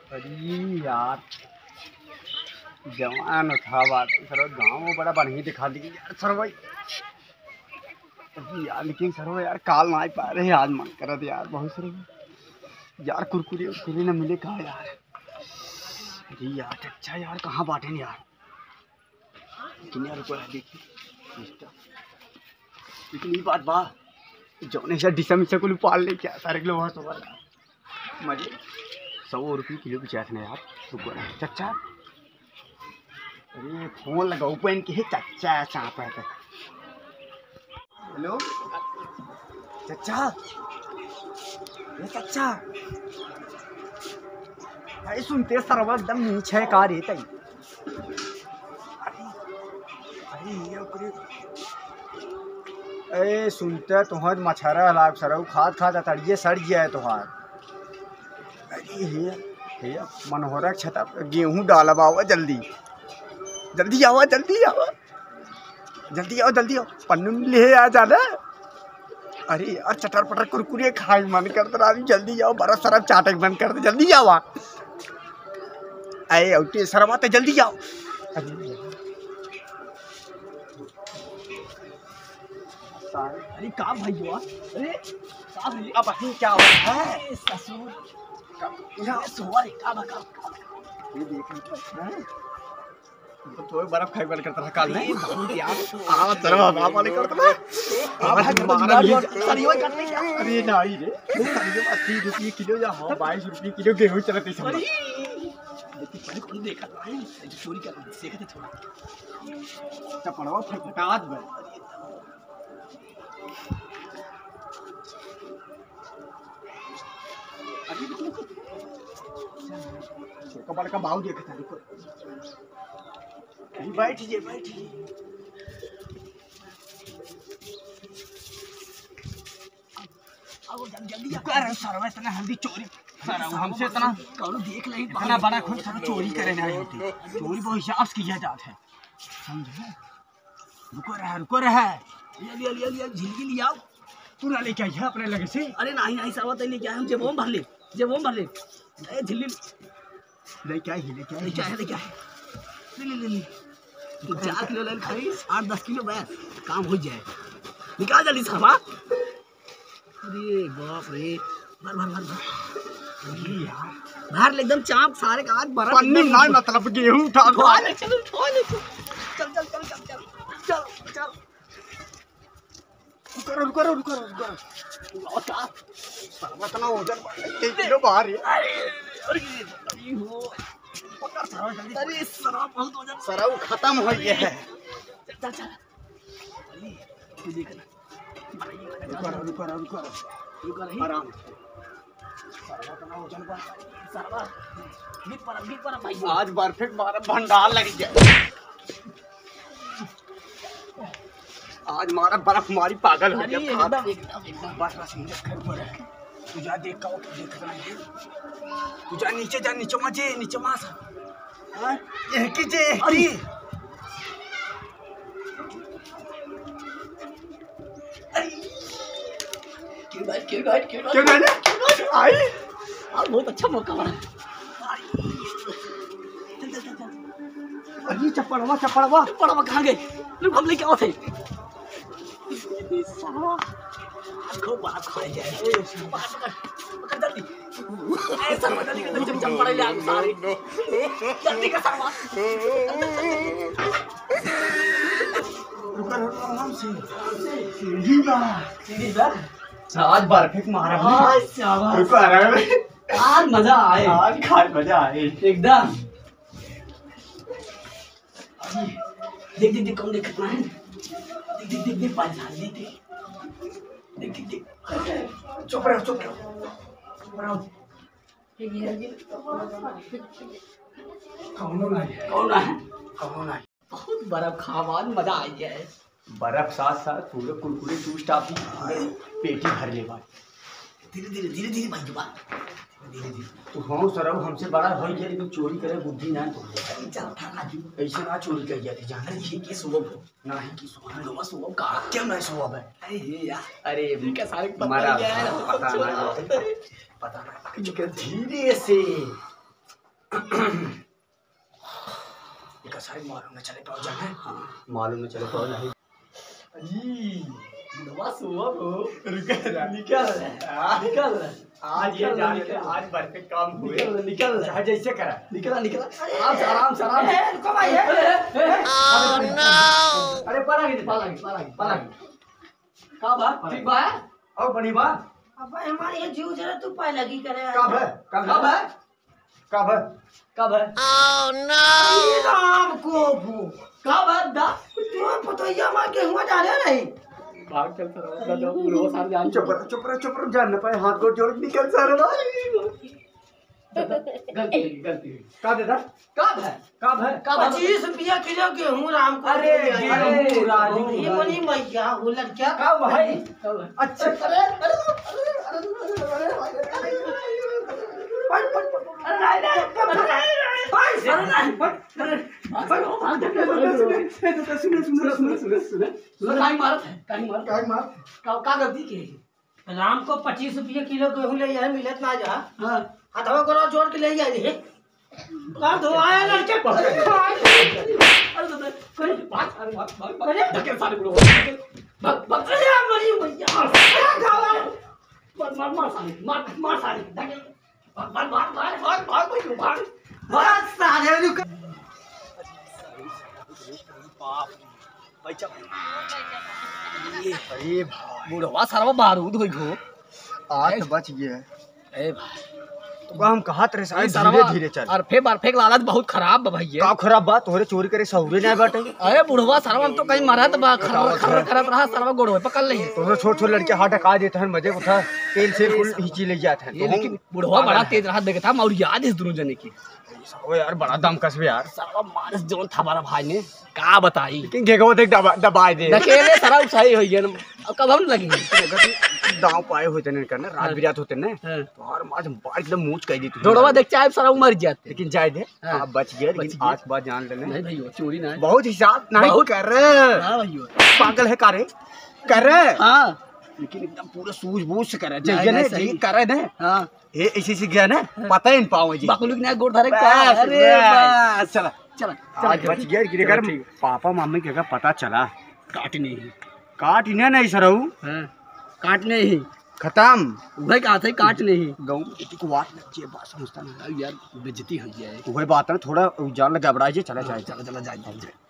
अरे यार जवान था बात सर गाँव में बड़ा बढ़िया दिखा दी यार सर भाई। अरे यार लेकिन सर वो यार काल ना पा रहे आज मन कर दे यार बहुत सर यार कुरकुरे उरकुरे ना मिले कहा यार। अरे यार अच्छा यार कहाँ बांटे नहीं यार लेकिन यार रुको यार देखिए लेकिन ये बात बा जौने से डिसम से कुल पाल ले क्या सारे किलो वहाँ सुबह मजे 100 रुपये किलो की चाट यार रुको ना चच्चा। अरे फोन लगाओ पेन के चच्चा चाप है। हेलो चच्चा ये चच्चा भाई सुनते सरवा एकदम नीचे का रहता ही। अरे सुनते तुहर मछरा लाग सरऊ खाद खाद अतड़िए सड़ गया है तुहार। अरे हे मनोहरा छता गेहूँ डालब आवा जल्दी जल्दी आओ जल्दी आओ जल्दी आओ जल्दी आओ पन्नू ले आ जाना। अरे यार चटर पटर कुरकुरे खाए मन करता रहा जल्दी आओ बर्फ सरफ चाटे बंद कर दे जल्दी आओ। अरे उठे सरवा तो जल्दी आओ। अरे का भाई अरे का भाई अब क्या हुआ है ससुर का सोवर का बका ये देख तो बर्फ खाई बंद करता था काल नहीं बहुत यार आ तरह बाप वाले करता था अब मारा ये सरियो करते क्या। अरे नहीं रे सरियो 80 रुपये किलो या 22 रुपये किलो गेहूं चलते सब लेकिन पहले कौन देखा भाई चोरी कर देखते थोड़ा चपड़वा फटफटात बे। कबाड़ का बाव देखा था बैठिए बैठिए। सरवा इतना हल्दी चोरी हमसे इतना कौन देख ले इतना बड़ा खुद चोरी करे ना चोरी बहुत हिसाब से किया जाता है समझे। रुको रहा झिलकी ले आओ तू ना लेके आई अपने लगे से। अरे नहीं सरवा तो लेके आए जब भर ले झिल्ली लेके आए ले 4 किलो ले खाई 8-10 किलो बस काम हो जाए निकाल जल्दी सरवा। अरे बाप रे भर यार एकदम चाप सारे का आज बर्फ पन्नी ना मतलब गेहूं उठा ले चल रुको सरवा तना वजन 1 किलो बाहर है। अरे हो अरे सरवा बहुत वजन सरवा खत्म हो गया है चल अरे तू देख ना रुको आराम सरवा तना वजन पर सरवा गिर पर भाई आज परफेक्ट मारा भंडार लग गया आज मारा बर्फ मारी पागल हो गया एकदम बस घर पर तू जा देख का देख रहा है तू जा नीचे मत हां ये कीजे अरे क्यों आई आज बहुत अच्छा मौका बना। अरे चपड़वा कहाँ गए हम लेके आओ थे खूब बात खाई जाए पकड़ जल्दी सरवा जल्दी जम पड़े ले सारे जल्दी का सरवा आराम से सीढ़ी बा आज परफेक्ट मारा शाबाश रुको आराम आज मजा आए आज खाए मजा आए एकदम। देख कौन देखना है देख पाँच देख चुप रहो कौन है बहुत बर्फ खावा मजा आ गया है बर्फ साथ साथ पूरे कुरकुरे टूस टापी पेटी भर ले भाई धीरे भाई धीरे तो हाँ सर हमसे बड़ा हो गया लेकिन चोरी करे बुद्धि ना तो ऐसे ना चोरी कर जाती जाना के सुबह ना है कि सुबह का क्या मैं सुबह है अरे क्या सारे पता ना धीरे से इसका साइड मालूम न चले पाओ जाने। मालूम न चले पाओ नहीं। बुढ़वा सुबह को निकल रहा आज ये जान के आज भर पे काम हुए निकल रहा जैसे करा निकला आराम से रुको भाई अरे पाला का बात ठीक बा और बड़ी बात अब हमारे ये जीव जरा तू पाए लगी करे कब है ओह नो राम को कब है दा तू पतोया मार के हुआ डाले नहीं भाग चल सर दादा पूरा सार जान चुप रह जान न पाए हाथ को जोड़ निकल सर गलती का दादा कब है 25 रुपया किलो गेहूं राम को अरे गेहूं रानी ये मनी मैया वो लड़किया कब है अच्छा अरे राम को 25 रुपया किलो गेहूं ले जाए मिलत ना जा हथवा करो जोड़ के ले जाए का धोआया लड़के अरे बुढ़वा सारा बारूद हो गो आज बच गया। ए भाई तो हम कहत रहे धीरे धीरे चल। और फेक लालच बहुत खराब बा भैया। का खराब बात तोरे चोरी करे सौरे नहीं बाटे। अरे बुढ़वा सारा हम तो कहीं मरत बा खरत रहा सारा गोड़ पकड़ ले तो छोट लड़के हाथ टका देते हैं मजे उठा तेल से फुल हिची ले जाते हैं। लेकिन बुढ़वा बड़ा तेज रहा देखता हम और याद इस दोनों जने की ओ यार बड़ा दम कसबे यार सारा मारस जोन था हमारा भाई ने का बताई लेकिन गेगो देख दबाई दे अकेले सारा उठाई होई है अब कब हम लगेंगे दांव पाए होते ने करना रात बिरात होते ने तो हर माज बार एकदम मूंछ कह दी तू जोड़वा देख चाहे सारा मर जाते लेकिन जाए दे आप बच गए लेकिन आज बात जान लेने नहीं भैया चोरी ना बहुत हिसाब नहीं कर हां भैया पागल है कारे कर हां लेकिन एकदम पूरा सूझबूझ से करे जइए ने सही करे ने हां ए ऐसे से गया ना पता ही नहीं पाओ जी बकलुक ने गोड़ धरे अरे बस चला चला आज बच गया कि अगर पापा मम्मी के पता चला काट इन्हें नहीं सरऊ काटने ही खत्म भाई कहा थे काटने ही गाँव को बात लग बात समझता नहीं यार बेइज्जती हो गया है वही बात है थोड़ा जान लगा घबरा चला जाए चला जाए